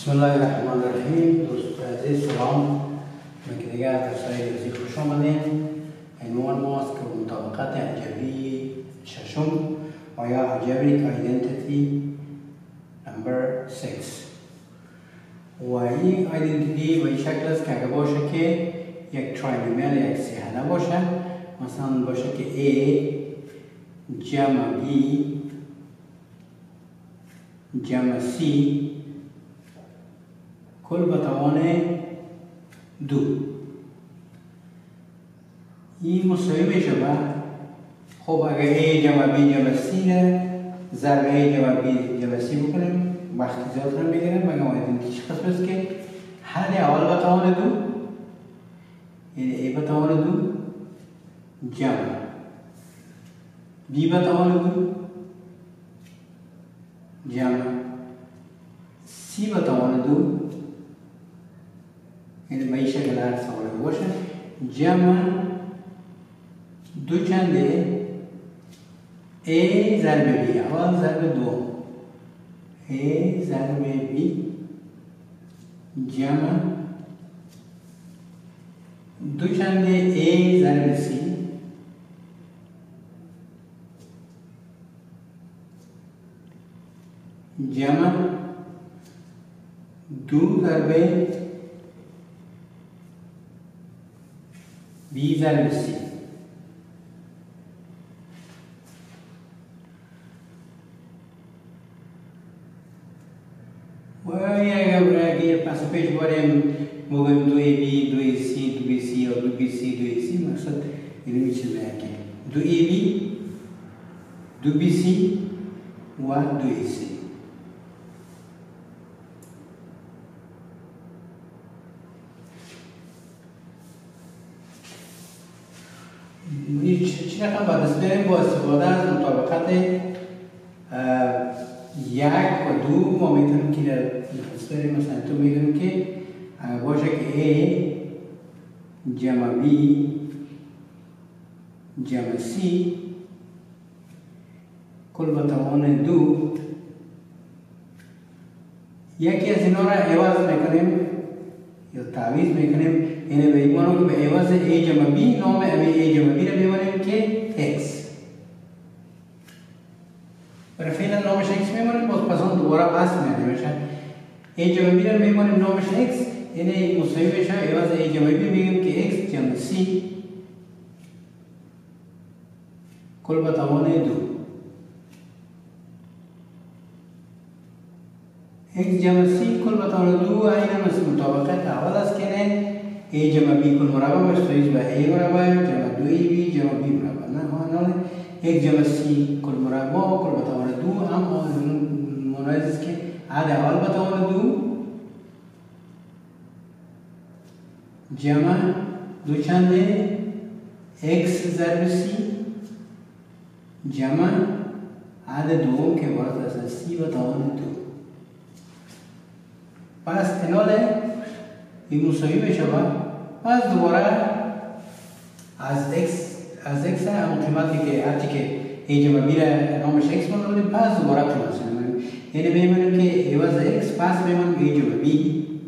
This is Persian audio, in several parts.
بسم الله الرحمن الرحیم. دوست عزیز سلام. مکدیگر درسای ریاضی خوش آمدین. عنوان ماست که مطابقت الجبری ششم و یا algebraic identity number 6 و این identity به این شکل است که اگر باشه که یک تراینومیال یک سیحنه باشه، مثلا باشه که A جمع B جمع C کل به توان 2. این مساوی میشه به خب اگر A جمع B جمع C را ضرب A جمع B جمع C بکنیم وقتی زیاد رو میگیریم. مگه آیدنتیتی قسم است که حل اول به توان 2 یعنی A به توان 2 جمع B به توان 2 جمع C به توان 2 یعنی به این شکل هر سوال باشه جمع دو چنده A ضرب B اول ضرب 2 A ضرب B جمع دو چنده A ضرب C جمع دو ضرب B ضرب C. و اگر پس پیش بریم موقع 2AB 2AC 2BC یا 2BC 2AC مقصد اینمی چیز که 2AB 2BC و 2AC چی رقم بعد از بریم با استفاده از مطابقت 1 و 2 ما میتونیم که در بریم مثلا تو میدونیم که باشه که A جمع B جمع C کل به توان 2 یکی از اینا را عوض میکنیم یا تعویض میکنیم. یعنی به این معنی که به عوض A جمع B نام A جمع B را میبریم که X. برای فعلا نامش X میبریم باز پس اون دوباره اصل میشه A جمع B را میبریم نامش X یعنی مساوی میشه عوض A جمع B میگیم که X جمع C کل به توان 2 X جمع C کل به توان 2 این مثل مطابقت اول است که نه A جمع B کل مربع مستویز به A مربع جمع 2AB جمع B مربع نه X جمع C کل مربع کل به توان 2 اما مناسب است که عدد اول به توان 2 جمع دو چنده X ضرب C جمع عدد دوم که عبارت است C به توان 2. پس انال این مساوی میشه پس دوباره از x هم قیمتی که هرچی که A جمع B را نامش x بکنیم پس دوباره قیمت میمونیم یعنی میمونیم که عوض x پس میمونیم A جمع B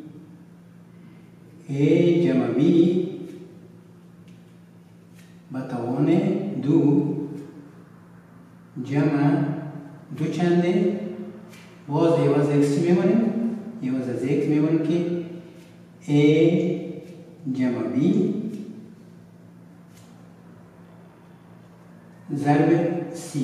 A جمع B به توان 2 جمع دو چنده باز عوض x میمونیم عوض از x میمونیم که A جمع B ضرب C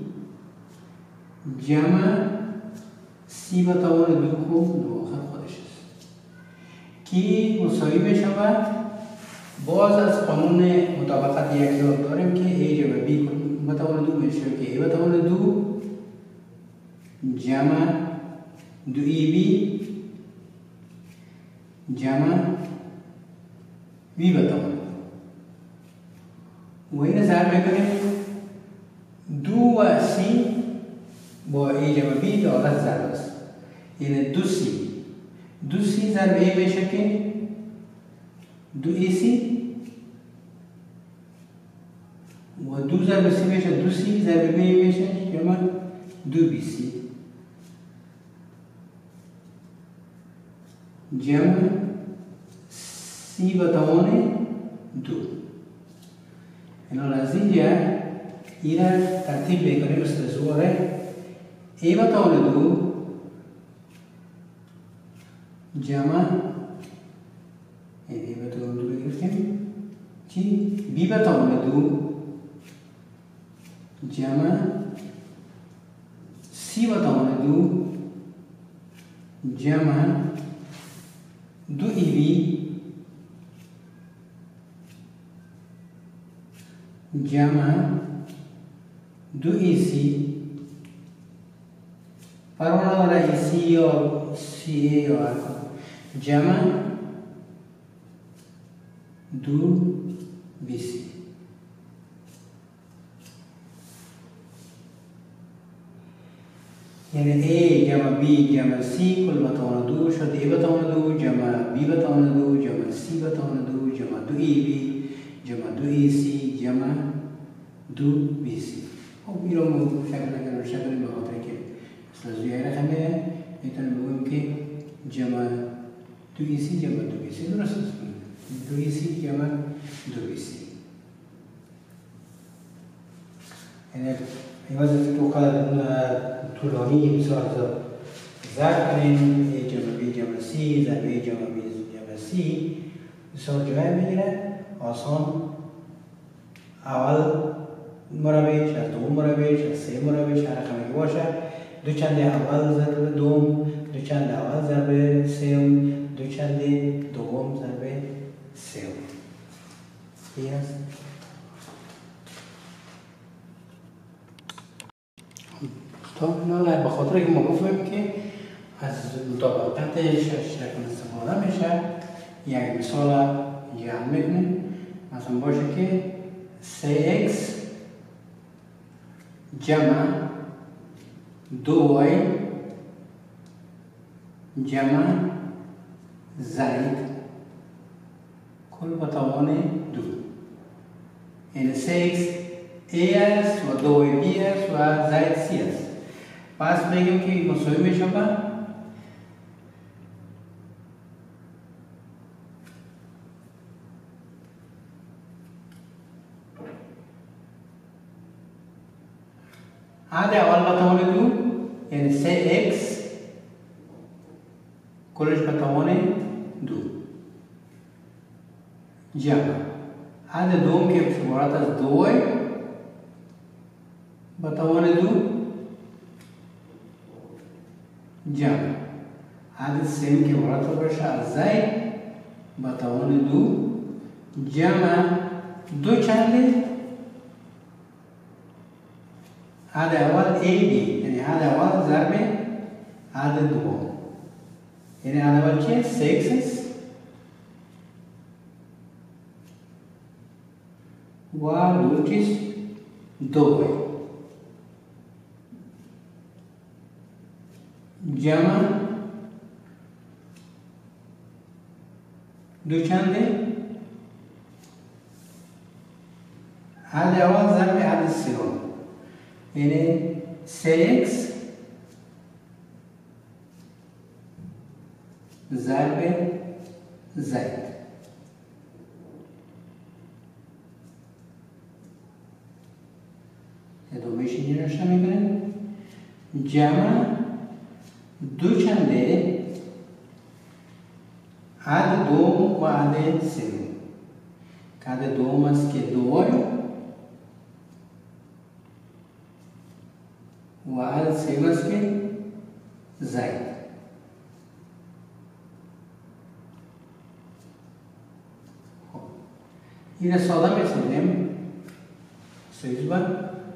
جمع C به توان 2 خوب دو آخر خودش است که مساوی میشه باز از قانون مطابقت یک یاد داریم که A جمع B به توان 2 میشه که A به توان 2 جمع 2AB جمع B به توان 2 و این ضرب میکنیم 2 و C با A جمع B دارد ضرب است یعنی 2C ضرب A میشه که 2AC و 2 ضرب C میشه 2C ضرب B میشه جمع 2BC جمع سی به توان دو. از اینجا این را ترتیب میکنیم مثل زوره. ای به توان دو جمع ای به توان دو بگرفتیم چی؟ بی به توان دو جمع سی به توان دو جمع دو ای بی جمع دو ای سی. پروانه والا ای سی یا سی ای یا جمع دو بی سی. یعنی A جمع B جمع C کل به توان دو شد. A به توان دو جمع B به توان دو جمع C به توان دو جمع دو AB جمع دو AC جمع دو BC. خب این رو شکل به خاطر که مثل زویه رقمه میتونیم بگویم که جمع دو AC جمع دو BC درست است. دو AC جمع دو BC. یعنی ایوازه تو طولانی بسیار ضرب کنیم A جمع B جمع C ضرب A جمع B جمع C بسیار جای میگیره. آسان اول مربعش از دوم مربعش از سه مربعش هر رقمی که باشه دو چند اول ضرب دوم دو چند اول ضرب سوم دو چند دوم ضرب سوم. این است. نه به خاطر که ما گفتیم که از مطابقتش شکل استفاده میشه. یک مثال جمع میکنیم. مثلا باشه که 3x جمع 2y جمع زائد کل به توان دو. یعنی 3x a است و 2y b است و زائد c است. پس میگیم که مساوی میشه با عدد اول به توان دو یعنی 3x کلش به توان دو جمع عدد دوم که عبارت از 2y به توان دو جمع عدد سوم که عبارت باشه از زائد به توان دو جمع دو چند عدد اول A B یعنی عدد اول ضرب عدد دوم. یعنی عدد اول چیه؟ 6 است و دو چیز 2 جمع دو چنده عدد اول ضرب عدد سوم. یعنی 3x ضرب زائد دومش اینجا نوشته میکنیم جمع دو چنده عدد دوم و عدد سوم. عدد دوم است که 2y و عدد سوم است که زائد. این را ساده می‌سازیم. سیز بر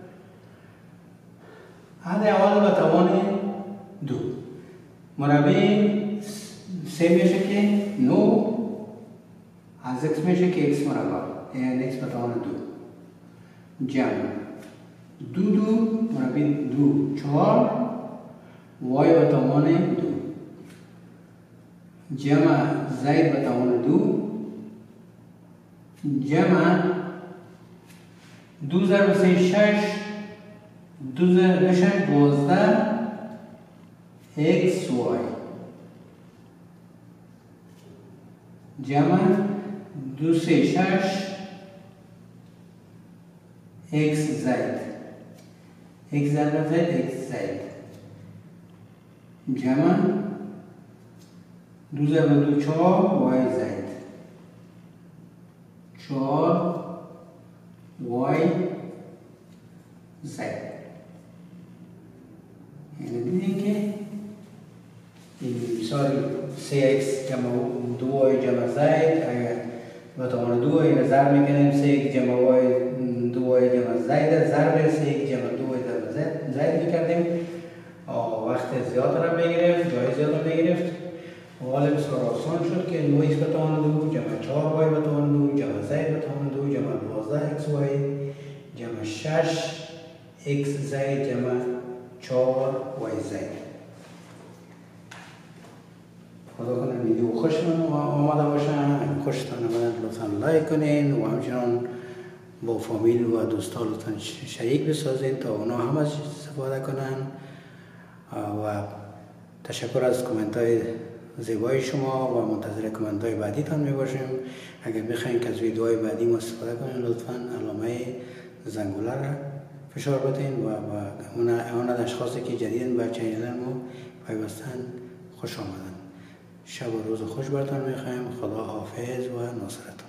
عدد اول به توان دو مربع سه میشه که 9 از x میشه که x مربع یعنی x به توان دو جمع دو مربع دو 4 y به توان دو جمع زائد به توان دو جمع دو ضرب سه 6 دو ضرب 6 12 x y جمع 236 x زائد x ضرب z x زائد جمع 2 ضرب 2 4 y زائد 4 y زائد. یعنی دیدین که این مثال 3x جمع 2y جمع زائد اگر به توان 2 اینو ضرب میکنیم 3x جمع y 2y جمع زائد ضرب 3x جمع 2y جمع زائد میکردیم وقت زیاد را میگرفت جای زیاد را میگرفت و حالا بسیار آسان شد که 9x به توان 2 جمع 4y به توان 2 جمع زائد به توان 2 جمع 12xy جمع 6x زائد جمع 4y زائد. خدا کنه ویدیو خوشتون آمده باشن. خوشتون آمدن لطفا لایک کنین و همچنان با فامیل و دوستان لطفا شریک بسازین تا اونا هم از استفاده کنن و تشکر از کامنت های زیبای شما و منتظر کامنت های بعدی تان می باشیم. اگر میخواین که از ویدیوهای بعدی ما استفاده کنین لطفا علامه زنگوله را فشار بدین و اون اشخاصی که جدیدن به چینل ما پیوستن خوش آمدن. شب و روز خوش براتون میخوایم. خدا حافظ و ناصرتان.